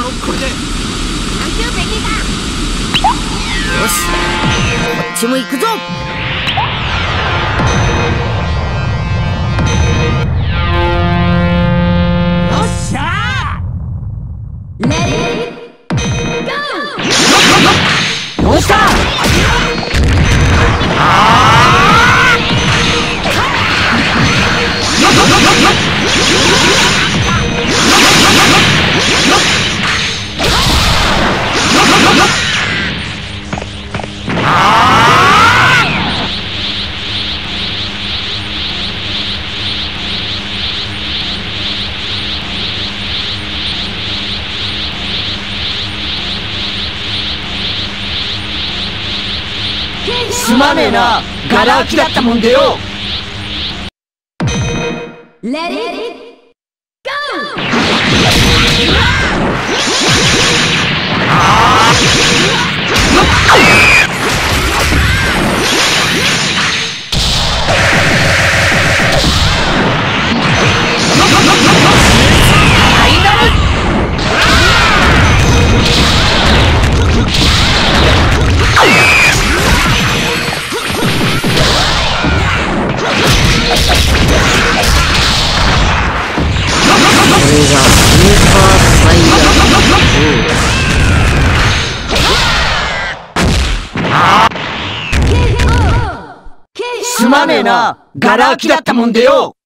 ぞこれで。 サンキューベジータ。 よし、こっちも行くぞ。 よっしゃレディーゴー。 どうした？すまねえな、ガラ空きだったもんでよ。 レディーゴー。すまねえな、ガラ空きだったもんでよ。